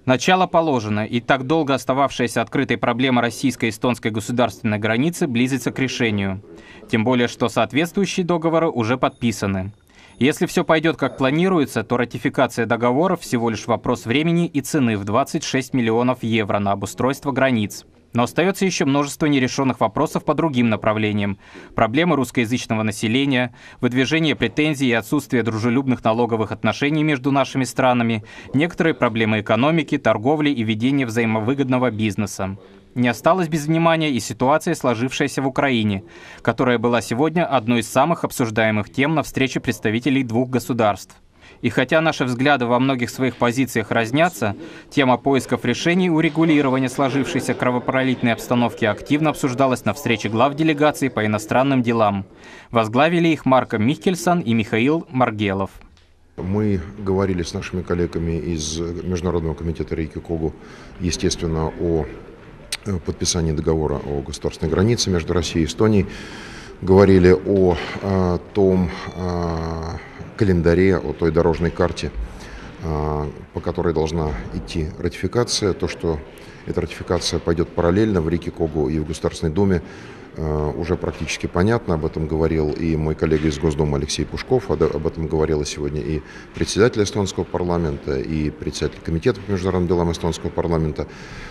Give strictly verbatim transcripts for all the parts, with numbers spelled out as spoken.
Начало положено, и так долго остававшаяся открытой проблема российско-эстонской государственной границы близится к решению. Тем более, что соответствующие договоры уже подписаны. Если все пойдет как планируется, то ратификация договоров всего лишь вопрос времени и цены в двадцать шесть миллионов евро на обустройство границ. Но остается еще множество нерешенных вопросов по другим направлениям. Проблемы русскоязычного населения, выдвижение претензий и отсутствие дружелюбных налоговых отношений между нашими странами, некоторые проблемы экономики, торговли и ведения взаимовыгодного бизнеса. Не осталось без внимания и ситуация, сложившаяся в Украине, которая была сегодня одной из самых обсуждаемых тем на встрече представителей двух государств. И хотя наши взгляды во многих своих позициях разнятся, тема поисков решений урегулирования сложившейся кровопролитной обстановки активно обсуждалась на встрече глав делегаций по иностранным делам. Возглавили их Марко Михкельсон и Михаил Маргелов. Мы говорили с нашими коллегами из Международного комитета Рейкьявикугу, естественно, о подписании договора о государственной границе между Россией и Эстонией. Говорили о, о том о календаре, о той дорожной карте, о, по которой должна идти ратификация. То, что эта ратификация пойдет параллельно в Рейкьявикугу и в Государственной Думе, уже практически понятно. Об этом говорил и мой коллега из Госдумы Алексей Пушков, об этом говорила сегодня и председатель эстонского парламента, и председатель комитета по международным делам эстонского парламента.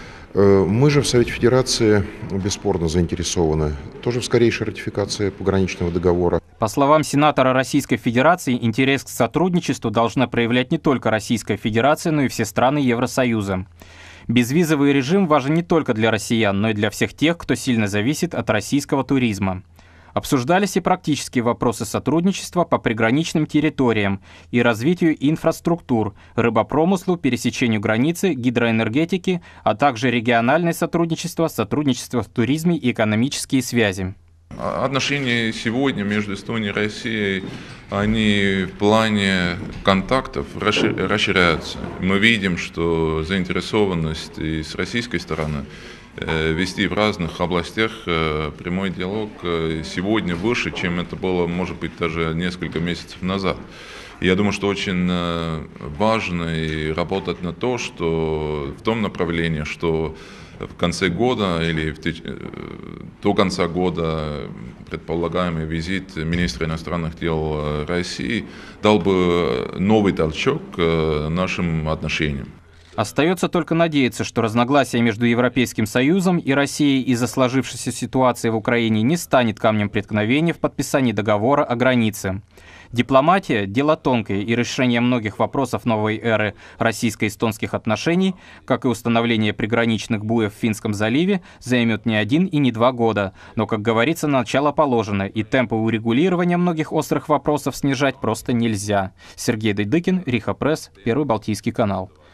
Мы же в Совете Федерации бесспорно заинтересованы тоже в скорейшей ратификации пограничного договора. По словам сенатора Российской Федерации, интерес к сотрудничеству должна проявлять не только Российская Федерация, но и все страны Евросоюза. Безвизовый режим важен не только для россиян, но и для всех тех, кто сильно зависит от российского туризма. Обсуждались и практические вопросы сотрудничества по приграничным территориям и развитию инфраструктур, рыбопромыслу, пересечению границы, гидроэнергетики, а также региональное сотрудничество, сотрудничество в туризме и экономические связи. Отношения сегодня между Эстонией и Россией, они в плане контактов расширяются. Мы видим, что заинтересованность и с российской стороны вести в разных областях прямой диалог сегодня выше, чем это было, может быть, даже несколько месяцев назад. Я думаю, что очень важно и работать на то, что в том направлении, что в конце года или в теч... до конца года предполагаемый визит министра иностранных дел России дал бы новый толчок нашим отношениям. Остается только надеяться, что разногласия между Европейским Союзом и Россией из-за сложившейся ситуации в Украине не станет камнем преткновения в подписании договора о границе. Дипломатия – дело тонкое, и решение многих вопросов новой эры российско-эстонских отношений, как и установление приграничных буев в Финском заливе, займет не один и не два года. Но, как говорится, начало положено, и темпы урегулирования многих острых вопросов снижать просто нельзя. Сергей Дайдыкин, Риха Пресс, Первый Балтийский канал.